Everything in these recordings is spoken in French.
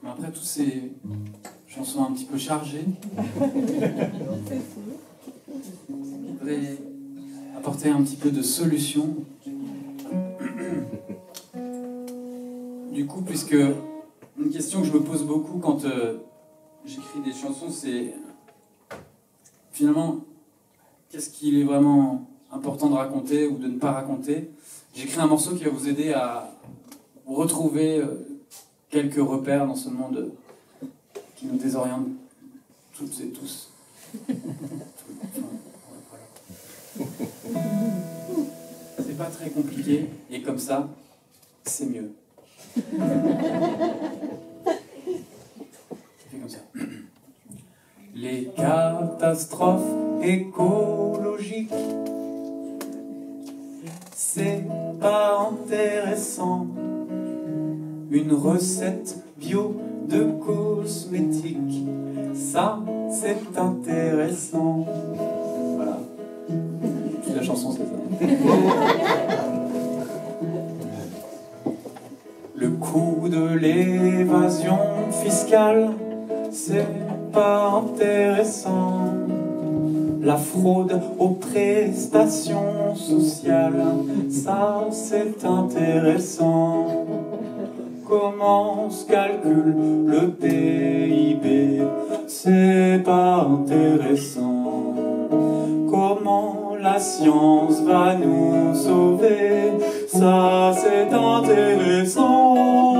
Mais après toutes ces chansons un petit peu chargées, je voudrais apporter un petit peu de solution. Du coup, puisque une question que je me pose beaucoup quand j'écris des chansons, c'est finalement, qu'est-ce qu'il est vraiment important de raconter ou de ne pas raconter. J'écris un morceau qui va vous aider à retrouver quelques repères dans ce monde qui nous désoriente toutes et tous. C'est pas très compliqué, et comme ça, c'est mieux. C'est comme ça. Les catastrophes écologiques, c'est pas intéressant. Une recette bio de cosmétiques, ça c'est intéressant. Voilà. Toute la chanson c'est ça. Le coût de l'évasion fiscale, c'est pas intéressant. La fraude aux prestations sociales, ça c'est intéressant. Comment se calcule le PIB, c'est pas intéressant. Comment la science va nous sauver, ça c'est intéressant.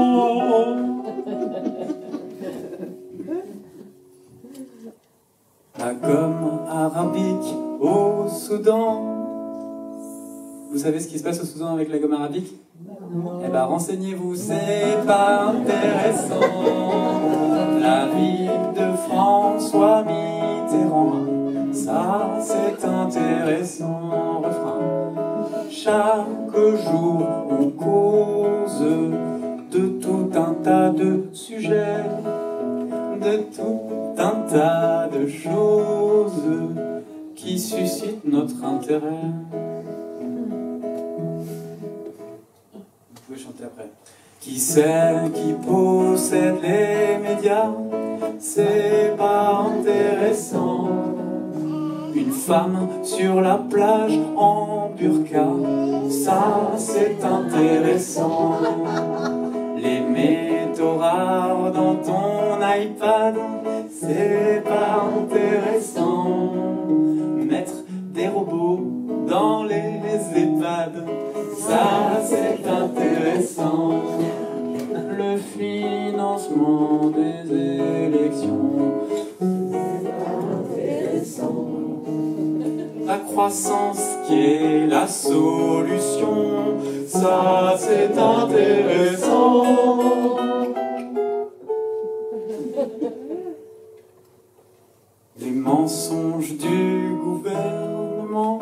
La gomme arabique au Soudan. Vous savez ce qui se passe au Soudan avec la gomme arabique? Eh ben renseignez-vous, c'est pas intéressant. La vie de François Mitterrand, ça c'est intéressant. Refrain. Chaque jour on cause de tout un tas de sujets, de tout un tas de choses qui suscitent notre intérêt. Vous pouvez chanter après. Qui c'est qui possède les médias? C'est pas intéressant. Une femme sur la plage en burqa, ça c'est intéressant. Les métaux rares dans ton iPad, c'est pas intéressant. Mettre des robots dans les EHPAD, ça c'est intéressant. Le financement des élections, c'est intéressant. La croissance qui est la solution, ça c'est intéressant. Les mensonges du gouvernement,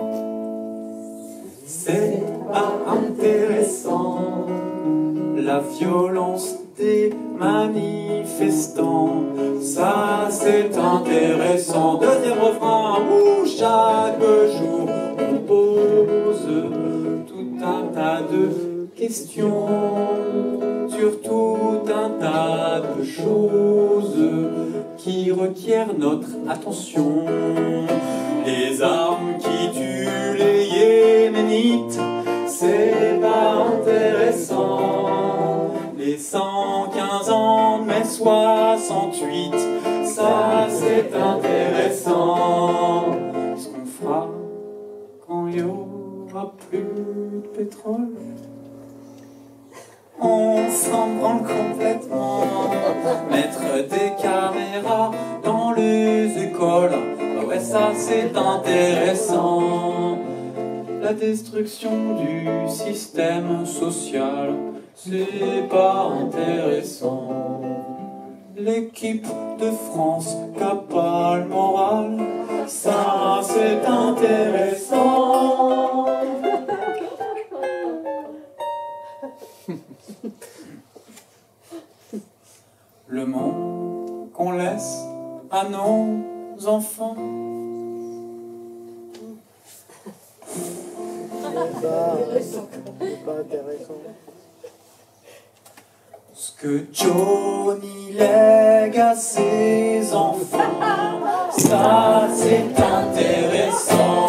c'est pas intéressant. La violence des manifestants, ça c'est intéressant. Deuxième refrain, où chaque jour on pose tout un tas de questions sur tout un tas de choses qui requièrent notre attention. Les armes qui tuent les Yéménites, c'est pas intéressant. Les 115 ans de mai 68, ça c'est intéressant. Ce qu'on fera quand il y aura plus de pétrole, on s'en branle complètement. Mettre des caméras dans les écoles, bah ouais ça c'est intéressant. La destruction du système social, c'est pas intéressant. L'équipe de France qui a pas le moral, ça c'est intéressant. Le monde qu'on laisse à nos enfants, pas intéressant. ce que Johnny laisse à ses enfants. Ça, c'est intéressant.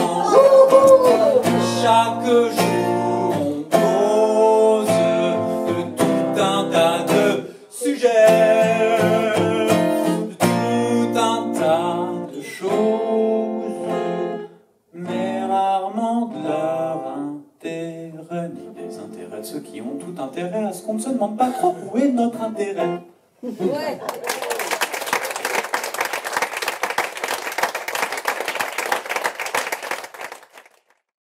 Chaque jour, on cause de tout un tas de sujets, de tout un tas de choses, mais rarement de leur intérêt, ni des intérêts de ceux qui ont tout intérêt à ce qu'on ne se demande pas trop où est notre intérêt. Ouais.